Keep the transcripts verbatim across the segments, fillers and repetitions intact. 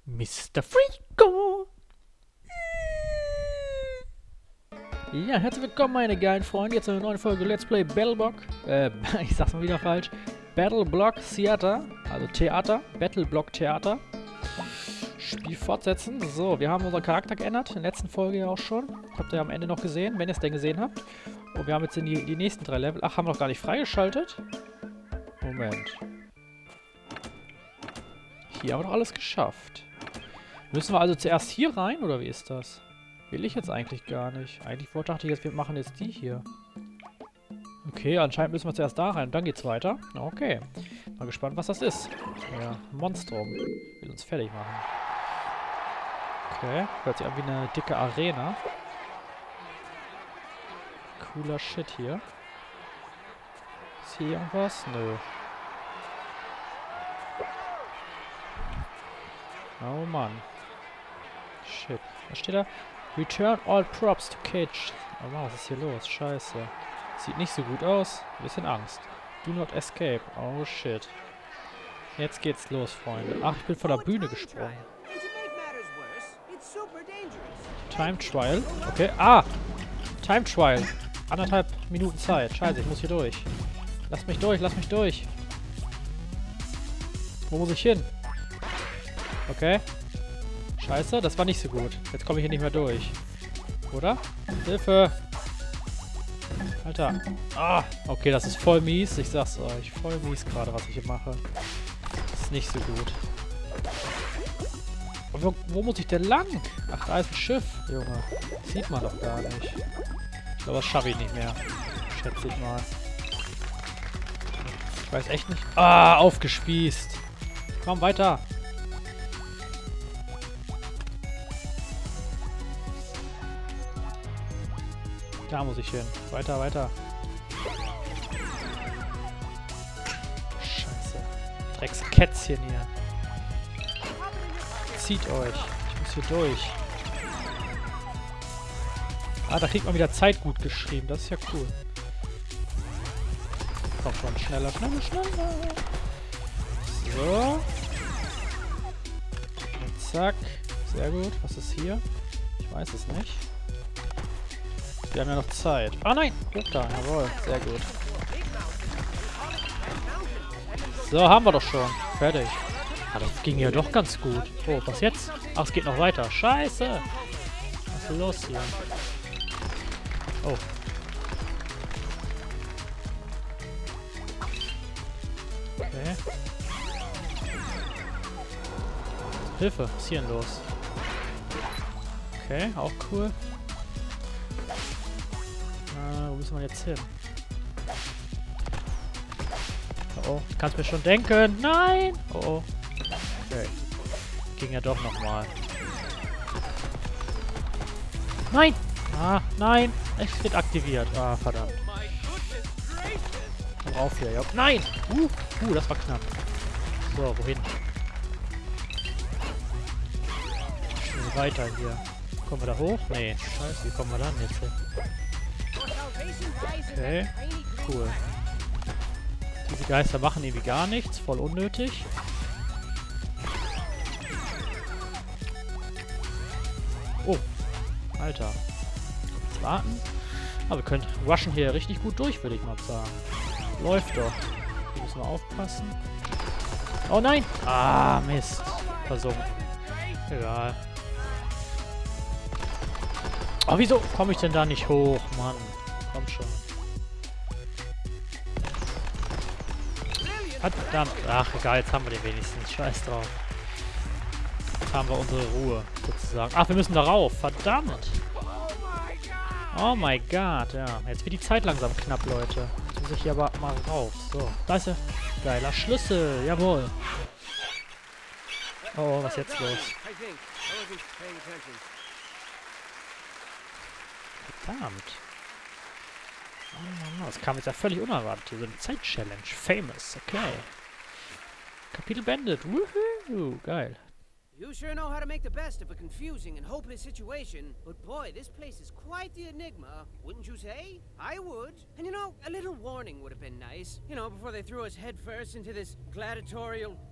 Mister Freako! Ja, herzlich willkommen, meine geilen Freunde. Jetzt eine neue Folge Let's Play Battleblock. Äh, ich sag's mal wieder falsch. Battleblock Theater. Also Theater. Battleblock Theater. Spiel fortsetzen. So, wir haben unseren Charakter geändert. In der letzten Folge ja auch schon. Habt ihr am Ende noch gesehen, wenn ihr es denn gesehen habt. Und wir haben jetzt in die, die nächsten drei Level. Ach, haben wir noch gar nicht freigeschaltet? Moment. Hier haben wir doch alles geschafft. Müssen wir also zuerst hier rein, oder wie ist das? Will ich jetzt eigentlich gar nicht. Eigentlich dachte ich jetzt, wir machen jetzt die hier. Okay, anscheinend müssen wir zuerst da rein. Dann geht's weiter. Okay. Mal gespannt, was das ist. Ja, Monstrum. Will uns fertig machen. Okay. Hört sich an wie eine dicke Arena. Cooler Shit hier. Ist hier irgendwas? Nö. Oh Mann. Shit. Was steht da? Return all props to cage. Oh wow, was ist hier los? Scheiße. Sieht nicht so gut aus. Ein bisschen Angst. Do not escape. Oh shit. Jetzt geht's los, Freunde. Ach, ich bin von der Bühne gesprungen. Time Trial. Okay. Ah! Time Trial. Anderthalb Minuten Zeit. Scheiße, ich muss hier durch. Lass mich durch, lass mich durch. Wo muss ich hin? Okay. Scheiße, das war nicht so gut. Jetzt komme ich hier nicht mehr durch. Oder? Hilfe! Alter. Ah! Okay, das ist voll mies. Ich sag's euch. Voll mies gerade, was ich hier mache. Das ist nicht so gut. Und wo, wo muss ich denn lang? Ach, da ist ein Schiff, Junge. Das sieht man doch gar nicht. Ich glaube, das schaffe ich nicht mehr. Schätze ich mal. Ich weiß echt nicht. Ah, aufgespießt. Komm, weiter. Da muss ich hin. Weiter, weiter. Scheiße. Dreckskätzchen hier. Zieht euch. Ich muss hier durch. Ah, da kriegt man wieder Zeit gut geschrieben. Das ist ja cool. Komm schon, schneller, schneller, schneller. So. Und zack. Sehr gut. Was ist hier? Ich weiß es nicht. Wir haben ja noch Zeit. Ah nein! Hoch da, jawohl. Sehr gut. So, haben wir doch schon. Fertig. Ah, das ging ja doch ganz gut. Oh, was jetzt? Ach, es geht noch weiter. Scheiße! Was ist los hier? Oh. Okay. Hilfe, was ist hier denn los? Okay, auch cool. Wo müssen wir jetzt hin? Oh, oh. Ich kann es mir schon denken. Nein! Oh, oh. Okay. Ging ja doch nochmal. Nein! Ah, nein! Es wird aktiviert. Ah, verdammt. Komm auf hier, ja. Nein! Uh, uh, das war knapp. So, wohin? Schnell weiter hier. Kommen wir da hoch? Nee. Scheiße, wie kommen wir dann jetzt hin? Okay, cool. Diese Geister machen irgendwie gar nichts, voll unnötig. Oh, Alter. Jetzt warten. Aber wir können rushen hier richtig gut durch, würde ich mal sagen. Läuft doch. Hier müssen wir aufpassen. Oh nein! Ah, Mist. Versunken. Egal. Oh, wieso komme ich denn da nicht hoch, Mann? Komm schon. Verdammt. Ach, egal, jetzt haben wir den wenigstens. Scheiß drauf. Jetzt haben wir unsere Ruhe, sozusagen. Ach, wir müssen da rauf. Verdammt. Oh mein Gott, ja. Jetzt wird die Zeit langsam knapp, Leute. Jetzt muss ich hier aber mal rauf. So, da ist der geiler Schlüssel. Jawohl. Oh, oh, was ist jetzt los? Verdammt. Oh, das kam jetzt ja völlig unerwartet. Hier so eine Zeit-Challenge. Famous, okay. Kapitel beendet. Woohoo, geil. You sure know how to make the best of a confusing and hopeless situation, but boy, this place is quite the enigma, wouldn't you say? I would. And you know, a little warning would have been nice. You know, before they threw us headfirst into this gladiatorial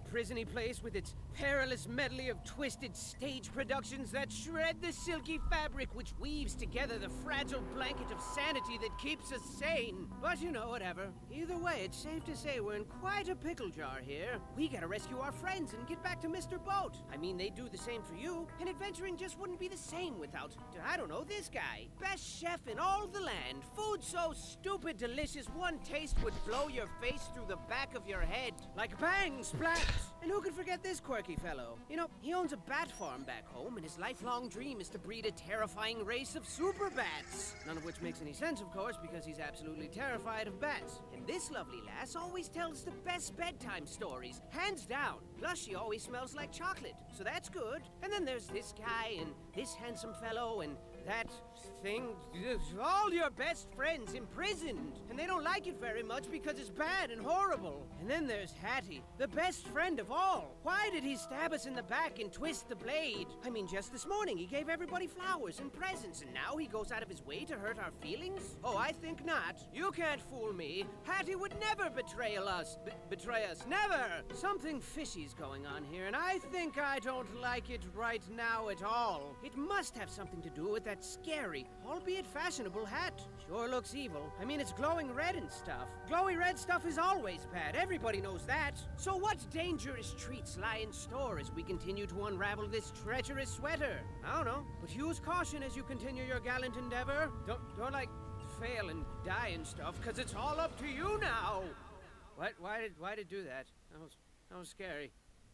prisony place with its perilous medley of twisted stage productions that shred the silky fabric which weaves together the fragile blanket of sanity that keeps us sane. But you know, whatever. Either way, it's safe to say we're in quite a pickle jar here. We gotta rescue our friends and get back to Mister Boat. I mean, they do the same for you, and adventuring just wouldn't be the same without, I don't know, this guy. Best chef in all the land. Food so stupid delicious, one taste would blow your face through the back of your head. Like bang, splat. And who could forget this quirky fellow? You know, he owns a bat farm back home, and his lifelong dream is to breed a terrifying race of super bats. None of which makes any sense, of course, because he's absolutely terrified of bats. And this lovely lass always tells the best bedtime stories, hands down. Plus, she always smells like chocolate, so that's good. And then there's this guy, and this handsome fellow, and that thing. All your best friends imprisoned. And they don't like it very much because it's bad and horrible. And then there's Hattie, the best friend of all. Why did he stab us in the back and twist the blade? I mean, just this morning he gave everybody flowers and presents, and now he goes out of his way to hurt our feelings? Oh, I think not. You can't fool me. Hattie would never betray us. B betray us. Never! Something fishy's going on here, and I think I don't like it right now at all. It must have something to do with that scary, albeit fashionable hat. Sure looks evil. I mean, it's glowing red and stuff. Glowy red stuff is always bad. Everybody knows that. So what dangerous treats lie in store as we continue to unravel this treacherous sweater? I don't know, but use caution as you continue your gallant endeavor. Don't, don't like, fail and die and stuff, because it's all up to you now. What? Why did, why did do that? That was, that was scary.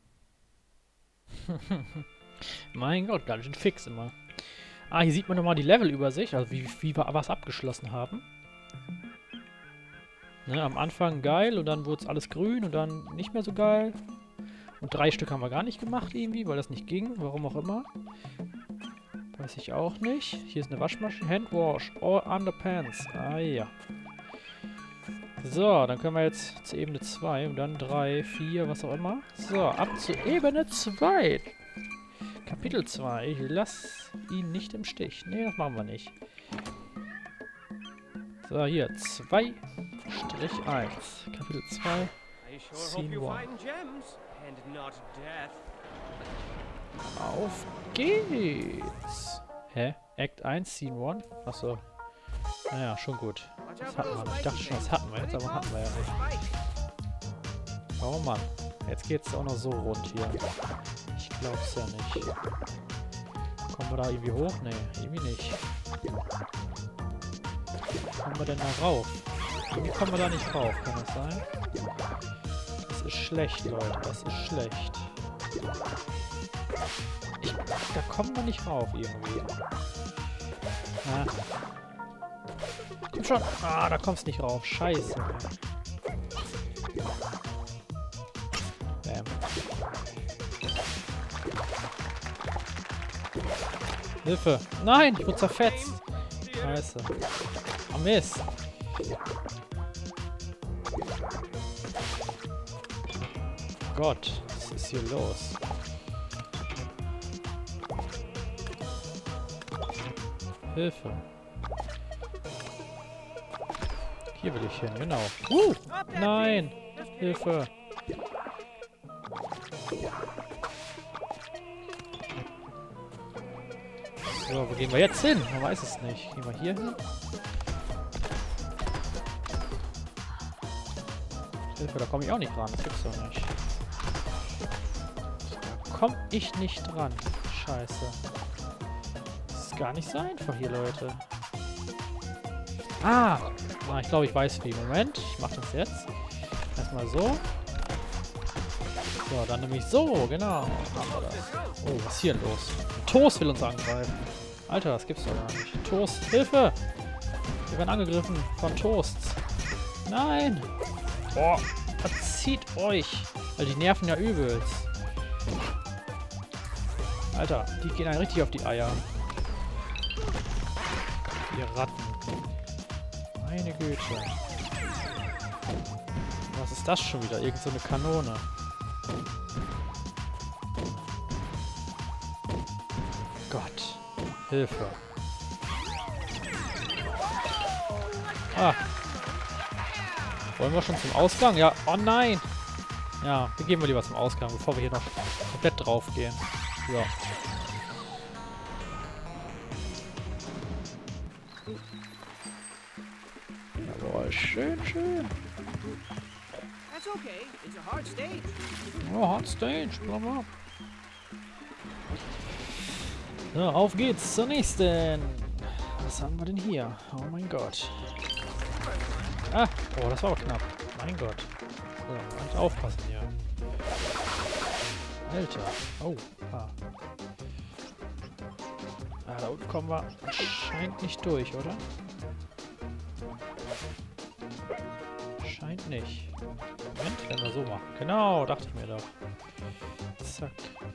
Mein Gott, ganz schön fix immer. Ah, hier sieht man nochmal die Levelübersicht, also wie, wie wir was abgeschlossen haben. Ne, am Anfang geil und dann wurde es alles grün und dann nicht mehr so geil. Und drei Stück haben wir gar nicht gemacht irgendwie, weil das nicht ging, warum auch immer. Weiß ich auch nicht. Hier ist eine Waschmaschine. Handwash, all underpants. Ah ja. So, dann können wir jetzt zu Ebene zwei und dann drei, vier, was auch immer. So, ab zu Ebene zwei. Kapitel zwei. Ich lass ihn nicht im Stich. Ne, das machen wir nicht. So, hier. zwei eins. Kapitel zwei. Scene eins. Auf geht's. Hä? Act eins, Scene eins? Achso. Naja, schon gut. Das hatten wir nicht. Ich dachte schon, das hatten wir jetzt, aber hatten wir ja nicht. Oh Mann. Jetzt geht's auch noch so rund hier. Ich glaub's ja nicht. Kommen wir da irgendwie hoch? Nee, irgendwie nicht. Kommen wir denn da rauf? Irgendwie kommen wir da nicht rauf, kann das sein? Das ist schlecht, Leute. Das ist schlecht. Ich, da kommen wir nicht rauf irgendwie. Ah. Komm schon. Ah, da kommst nicht rauf. Scheiße. Bam. Hilfe. Nein, ich wurde zerfetzt. Scheiße. Oh Mist. Gott, was ist hier los? Hilfe. Hier will ich hin, genau. Uh, nein! Hilfe! So, wo gehen wir jetzt hin? Man weiß es nicht. Gehen wir hier hin? Hilfe, da komme ich auch nicht ran. Das gibt's doch nicht. Da komme ich nicht dran. Scheiße. Das ist gar nicht so einfach hier, Leute. Ah! Ah, ich glaube, ich weiß wie. Moment, ich mache das jetzt. Erstmal so. So, dann nämlich so, genau. Oh, was ist hier los? Ein Toast will uns angreifen. Alter, das gibt's doch gar nicht. Toast, Hilfe! Wir werden angegriffen von Toasts. Nein! Boah, verzieht euch! Weil die nerven ja übelst. Alter, die gehen einem richtig auf die Eier. Ihr Ratten. Meine Güte. Was ist das schon wieder? Irgend so eine Kanone. Gott. Hilfe. Ah. Wollen wir schon zum Ausgang? Ja. Oh nein. Ja, wir gehen mal lieber zum Ausgang, bevor wir hier noch komplett drauf gehen. So. Jawohl, schön, schön. That's okay. It's a hard stage. Oh, Hard Stage, bla bla. So, auf geht's zur nächsten. Was haben wir denn hier? Oh mein Gott. Ah, oh, das war aber knapp. Mein Gott. So, halt aufpassen hier. Alter. Oh, ah. Ah, da unten kommen wir anscheinend nicht durch, oder? Scheint nicht. Moment, wenn wir so machen. Genau, dachte ich mir doch. Zack.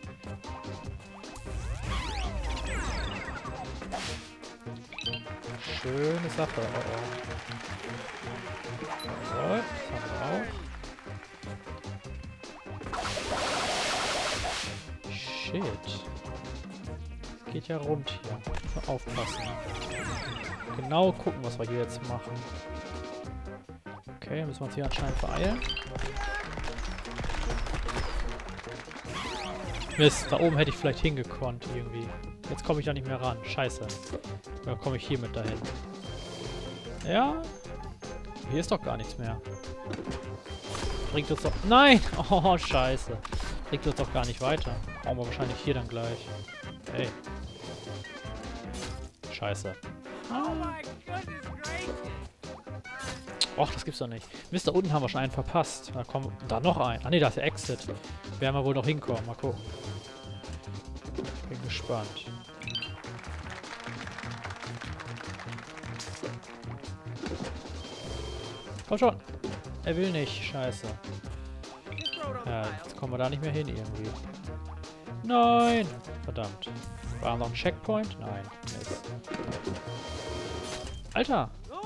Schöne Sache. Oh, oh. Jawohl, das haben wir auch. Shit. Das geht ja rund hier. Müssen wir aufpassen. Genau gucken, was wir hier jetzt machen. Okay, müssen wir uns hier anscheinend beeilen. Mist, da oben hätte ich vielleicht hingekonnt irgendwie. Jetzt komme ich da nicht mehr ran. Scheiße. Oder komme ich hier mit dahin? Ja. Hier ist doch gar nichts mehr. Bringt uns doch... Nein! Oh, scheiße. Bringt uns doch gar nicht weiter. Brauchen wir wahrscheinlich hier dann gleich. Hey. Scheiße. Oh my goodness gracious. Och, das gibt's doch nicht. Mist, da unten haben wir schon einen verpasst. Da kommt da noch ein. Ah ne, da ist der Exit. Werden wir wohl noch hinkommen. Mal gucken. Bin gespannt. Komm schon. Er will nicht. Scheiße. Ja, jetzt kommen wir da nicht mehr hin irgendwie. Nein! Verdammt. War noch ein Checkpoint? Nein. Mist. Alter!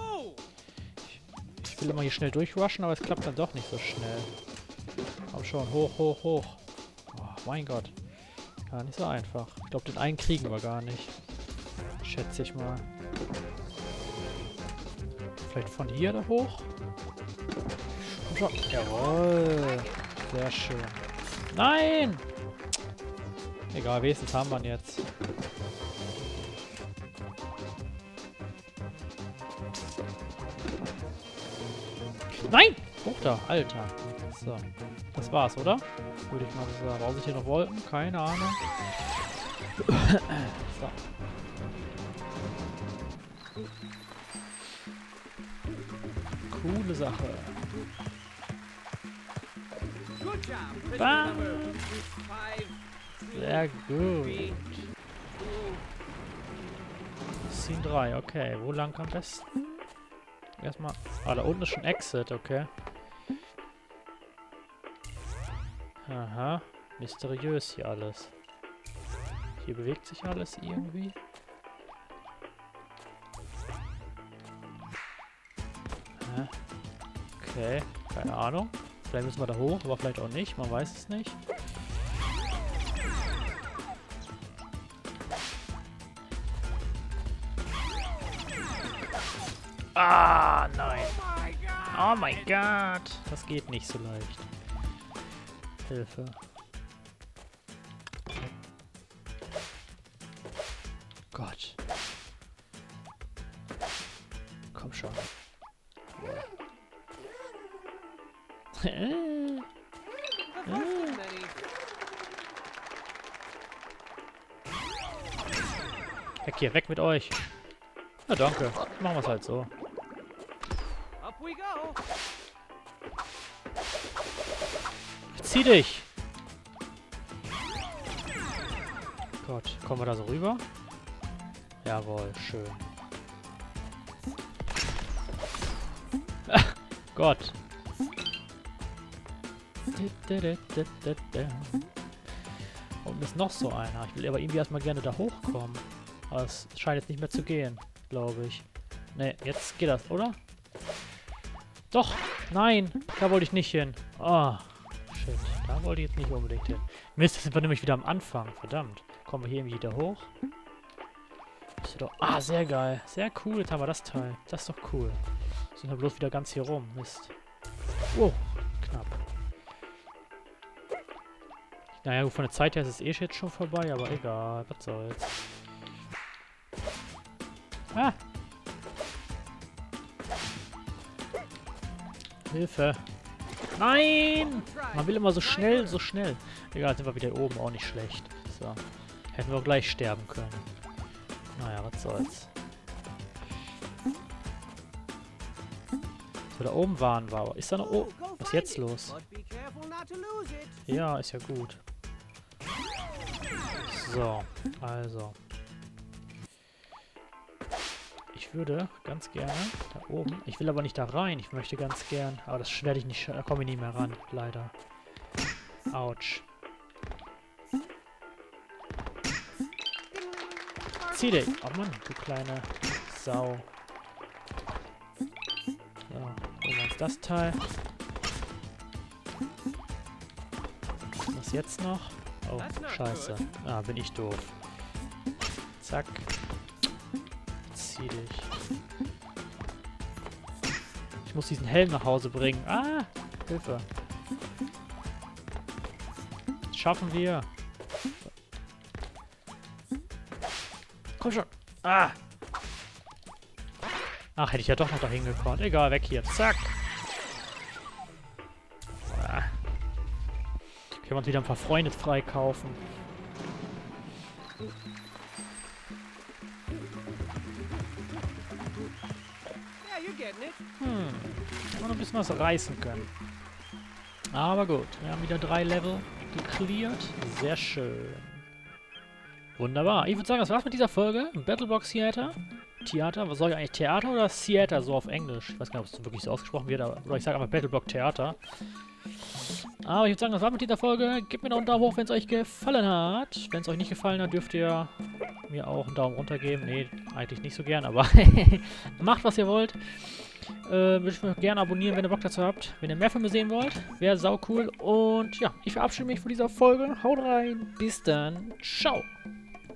Ich will immer hier schnell durchrushen, aber es klappt dann doch nicht so schnell. Komm schon, hoch, hoch, hoch. Oh, mein Gott. Gar nicht so einfach. Ich glaube, den einen kriegen wir gar nicht. Schätze ich mal. Vielleicht von hier da hoch? Komm schon. Jawohl. Sehr schön. Nein! Egal, wenigstens haben wir ihn jetzt. Nein! Hoch da, Alter. So. Das war's, oder? Würde ich mal so sagen. Brauche ich hier noch Wolken? Keine Ahnung. So. Coole Sache. Bam! Sehr gut. Scene drei, okay. Wo lang am besten? Erstmal. Ah, da unten ist schon Exit, okay. Aha. Mysteriös hier alles. Hier bewegt sich alles irgendwie. Hä? Okay, keine Ahnung. Vielleicht müssen wir da hoch, aber vielleicht auch nicht. Man weiß es nicht. Ah, nein. Oh mein Gott. Das geht nicht so leicht. Hilfe. Gott. Komm schon. äh. Weg hier, weg mit euch. Na danke. Machen wir es halt so. Zieh dich! Gott, kommen wir da so rüber? Jawohl, schön. Ach, Gott. Und ist noch so einer. Ich will aber irgendwie erstmal gerne da hochkommen. Aber es scheint jetzt nicht mehr zu gehen, glaube ich. Ne, jetzt geht das, oder? Doch! Nein! Da wollte ich nicht hin. Ah. Oh. Shit, da wollte ich jetzt nicht unbedingt hin. Mist, jetzt sind wir nämlich wieder am Anfang. Verdammt. Kommen wir hier irgendwie wieder hoch? Ist doch... Ah, sehr geil. Sehr cool. Jetzt haben wir das Teil. Das ist doch cool. Sind wir bloß wieder ganz hier rum. Mist. Oh, knapp. Naja, gut, von der Zeit her ist es eh jetzt schon vorbei, aber egal, was soll's. Ah! Hilfe! Nein! Man will immer so schnell, so schnell. Egal, sind wir wieder oben, auch nicht schlecht. So. Hätten wir auch gleich sterben können. Naja, was soll's. So, da oben waren wir, aber ist da noch... Oh, was ist jetzt los? Ja, ist ja gut. So, also. Ich würde ganz gerne da oben... Ich will aber nicht da rein, ich möchte ganz gern... Aber das werde ich nicht... Da komme ich nicht mehr ran, leider. Autsch. Zieh dich! Oh Mann, du kleine Sau. So, holen wir uns das Teil. Was jetzt noch? Oh, scheiße. Ah, bin ich doof. Zack. Zieh dich. Ich muss diesen Helm nach Hause bringen. Ah! Hilfe. Das schaffen wir. Komm schon. Ah! Ach, hätte ich ja doch noch dahin gekonnt. Egal, weg hier. Zack. Ah. Können wir uns wieder ein paar Freunde freikaufen. Hm. Noch ein bisschen was reißen können. Aber gut. Wir haben wieder drei Level gecleart. Sehr schön. Wunderbar. Ich würde sagen, das war's mit dieser Folge. Battleblock Theater. Theater? Was soll ich eigentlich? Theater oder Theater so auf Englisch? Ich weiß gar nicht, ob es wirklich so ausgesprochen wird, aber oder ich sage einfach Battleblock Theater. Aber ich würde sagen, das war's mit dieser Folge. Gebt mir noch einen Daumen hoch, wenn es euch gefallen hat. Wenn es euch nicht gefallen hat, dürft ihr mir auch einen Daumen runter geben. Nee, eigentlich nicht so gern, aber macht, was ihr wollt. Äh, würde ich mich gerne abonnieren, wenn ihr Bock dazu habt. Wenn ihr mehr von mir sehen wollt, wäre sau cool. Und ja, ich verabschiede mich von dieser Folge. Haut rein. Bis dann. Ciao.